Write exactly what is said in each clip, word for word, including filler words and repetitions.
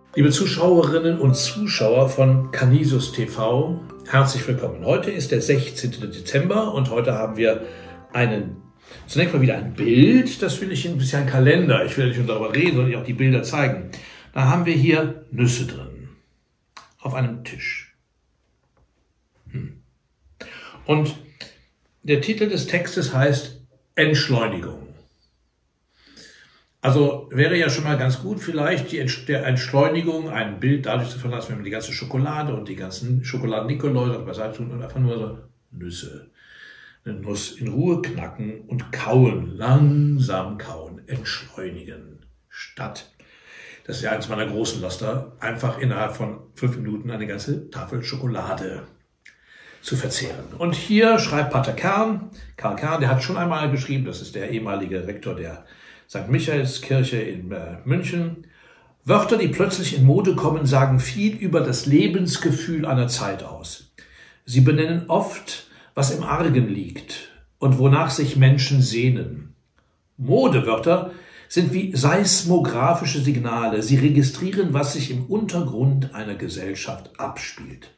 Liebe Zuschauerinnen und Zuschauer von Canisius T V, herzlich willkommen. Heute ist der sechzehnte Dezember und heute haben wir einen, zunächst mal wieder ein Bild, das will ich Ihnen, ein bisschen ein Kalender, ich will nicht nur darüber reden, sondern auch die Bilder zeigen. Da haben wir hier Nüsse drin, auf einem Tisch. Hm. Und der Titel des Textes heißt Entschleunigung. Also wäre ja schon mal ganz gut, vielleicht die der Entschleunigung ein Bild dadurch zu verlassen, wenn man die ganze Schokolade und die ganzen Schokoladen-Nikolaus beiseite tun und einfach nur so Nüsse. Eine Nuss in Ruhe knacken und kauen, langsam kauen, entschleunigen. Statt, das ist ja eines meiner großen Laster, einfach innerhalb von fünf Minuten eine ganze Tafel Schokolade zu verzehren. Und hier schreibt Pater Kern, Karl Kern, der hat schon einmal geschrieben, das ist der ehemalige Rektor der Sankt Michaelskirche in äh, München. Wörter, die plötzlich in Mode kommen, sagen viel über das Lebensgefühl einer Zeit aus. Sie benennen oft, was im Argen liegt und wonach sich Menschen sehnen. Modewörter sind wie seismografische Signale. Sie registrieren, was sich im Untergrund einer Gesellschaft abspielt.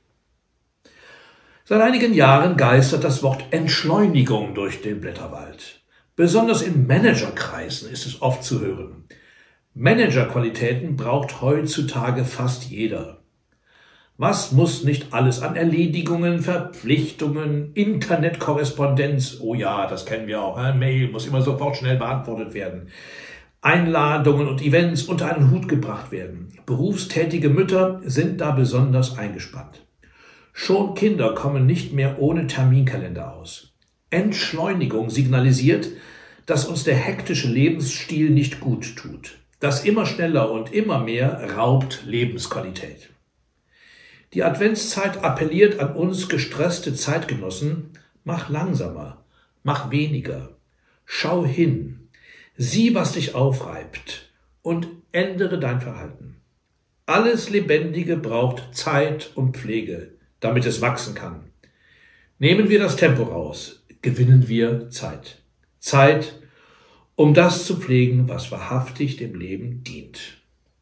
Seit einigen Jahren geistert das Wort Entschleunigung durch den Blätterwald. Besonders in Managerkreisen ist es oft zu hören. Managerqualitäten braucht heutzutage fast jeder. Was muss nicht alles an Erledigungen, Verpflichtungen, Internetkorrespondenz, oh ja, das kennen wir auch, eine Mail muss immer sofort schnell beantwortet werden, Einladungen und Events unter einen Hut gebracht werden. Berufstätige Mütter sind da besonders eingespannt. Schon Kinder kommen nicht mehr ohne Terminkalender aus. Entschleunigung signalisiert, dass uns der hektische Lebensstil nicht gut tut. Das immer schneller und immer mehr raubt Lebensqualität. Die Adventszeit appelliert an uns gestresste Zeitgenossen, mach langsamer, mach weniger, schau hin, sieh, was dich aufreibt und ändere dein Verhalten. Alles Lebendige braucht Zeit und Pflege, damit es wachsen kann. Nehmen wir das Tempo raus, gewinnen wir Zeit. Zeit, um das zu pflegen, was wahrhaftig dem Leben dient.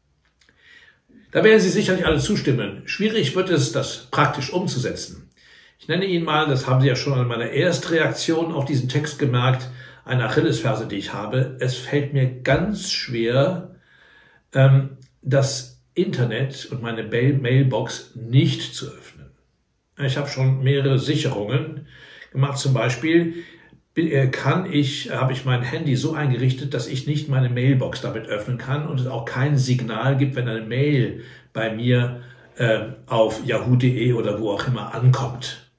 Da werden Sie sicherlich alle zustimmen. Schwierig wird es, das praktisch umzusetzen. Ich nenne Ihnen mal, das haben Sie ja schon an meiner Erstreaktion auf diesen Text gemerkt, eine Achillesferse, die ich habe. Es fällt mir ganz schwer, ähm, das Internet und meine Mailbox nicht zu öffnen. Ich habe schon mehrere Sicherungen gemacht. Zum Beispiel kann ich, habe ich mein Handy so eingerichtet, dass ich nicht meine Mailbox damit öffnen kann und es auch kein Signal gibt, wenn eine Mail bei mir äh, auf yahoo punkt de oder wo auch immer ankommt.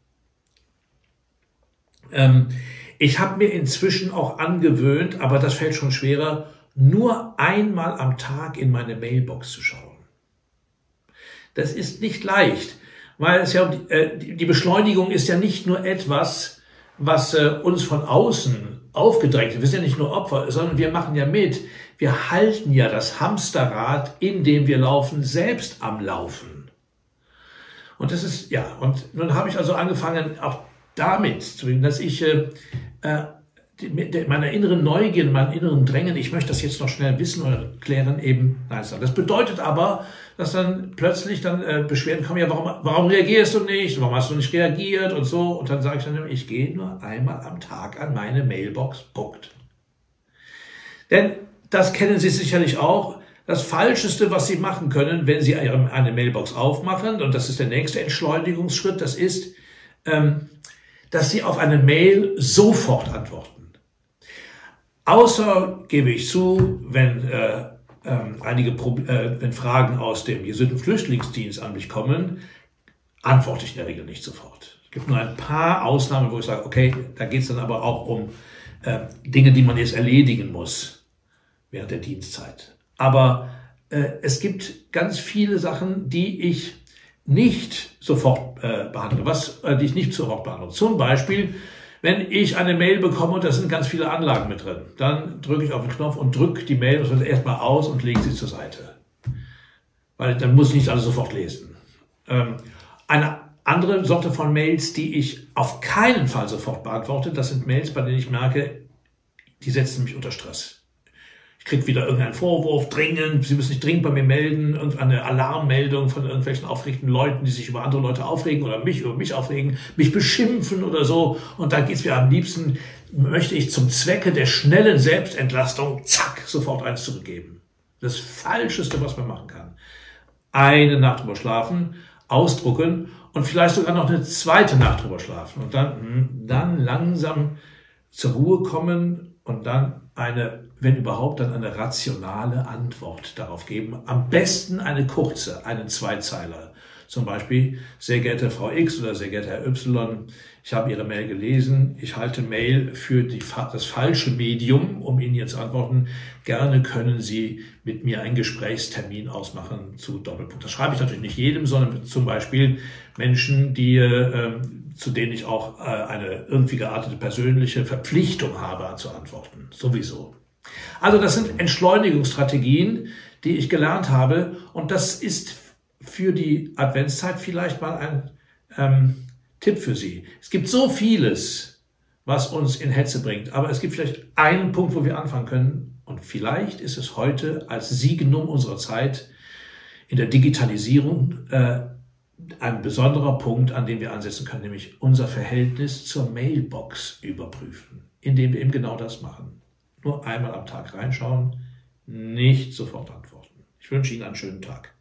Ähm, ich habe mir inzwischen auch angewöhnt, aber das fällt schon schwerer, nur einmal am Tag in meine Mailbox zu schauen. Das ist nicht leicht. Weil es ja, äh, die Beschleunigung ist ja nicht nur etwas, was äh, uns von außen aufgedrängt wird. Wir sind ja nicht nur Opfer, sondern wir machen ja mit. Wir halten ja das Hamsterrad, in dem wir laufen, selbst am Laufen. Und das ist, ja, und nun habe ich also angefangen, auch damit zu reden, dass ich äh, äh, mit meiner inneren Neugier, meinem inneren Drängen, ich möchte das jetzt noch schnell wissen oder klären, eben nein sagen. Das bedeutet aber, dass dann plötzlich dann äh, Beschwerden kommen, ja, warum, warum reagierst du nicht, warum hast du nicht reagiert und so. Und dann sage ich dann, ich gehe nur einmal am Tag an meine Mailbox, Punkt. Denn das kennen Sie sicherlich auch, das Falscheste, was Sie machen können, wenn Sie eine Mailbox aufmachen, und das ist der nächste Entschleunigungsschritt, das ist, ähm, dass Sie auf eine Mail sofort antworten. Außer, gebe ich zu, wenn äh, ähm, einige Pro äh, wenn Fragen aus dem Jesuiten Flüchtlingsdienst an mich kommen, antworte ich in der Regel nicht sofort. Es gibt nur ein paar Ausnahmen, wo ich sage, okay, da geht es dann aber auch um äh, Dinge, die man jetzt erledigen muss während der Dienstzeit. Aber äh, es gibt ganz viele Sachen, die ich nicht sofort äh, behandle, was äh, die ich nicht sofort behandle. Zum Beispiel, wenn ich eine Mail bekomme und da sind ganz viele Anlagen mit drin, dann drücke ich auf den Knopf und drücke die Mail erstmal aus und lege sie zur Seite. Weil dann muss ich nicht alles sofort lesen. Ähm, eine andere Sorte von Mails, die ich auf keinen Fall sofort beantworte, das sind Mails, bei denen ich merke, die setzen mich unter Stress. ich kriege wieder irgendeinen Vorwurf, dringend, Sie müssen sich dringend bei mir melden, irgendeine Alarmmeldung von irgendwelchen aufgeregten Leuten, die sich über andere Leute aufregen oder mich über mich aufregen, mich beschimpfen oder so. Und da geht's mir am liebsten, möchte ich zum Zwecke der schnellen Selbstentlastung, zack, sofort eins zurückgeben. Das Falscheste, was man machen kann. Eine Nacht drüber schlafen, ausdrucken und vielleicht sogar noch eine zweite Nacht drüber schlafen und dann, dann langsam zur Ruhe kommen und dann eine, wenn überhaupt, dann eine rationale Antwort darauf geben. Am besten eine kurze, einen Zweizeiler. Zum Beispiel, sehr geehrte Frau X oder sehr geehrter Herr Y, ich habe Ihre Mail gelesen, ich halte Mail für die, das falsche Medium, um Ihnen jetzt zu antworten. Gerne können Sie mit mir einen Gesprächstermin ausmachen zu Doppelpunkt. Das schreibe ich natürlich nicht jedem, sondern zum Beispiel Menschen, die, äh, zu denen ich auch äh, eine irgendwie geartete persönliche Verpflichtung habe zu antworten. Sowieso. Also das sind Entschleunigungsstrategien, die ich gelernt habe, und das ist für die Adventszeit vielleicht mal ein ähm, Tipp für Sie. Es gibt so vieles, was uns in Hetze bringt, aber es gibt vielleicht einen Punkt, wo wir anfangen können, und vielleicht ist es heute als Signum unserer Zeit in der Digitalisierung äh, ein besonderer Punkt, an dem wir ansetzen können, nämlich unser Verhältnis zur Mailbox überprüfen, indem wir eben genau das machen. Nur einmal am Tag reinschauen, nicht sofort antworten. Ich wünsche Ihnen einen schönen Tag.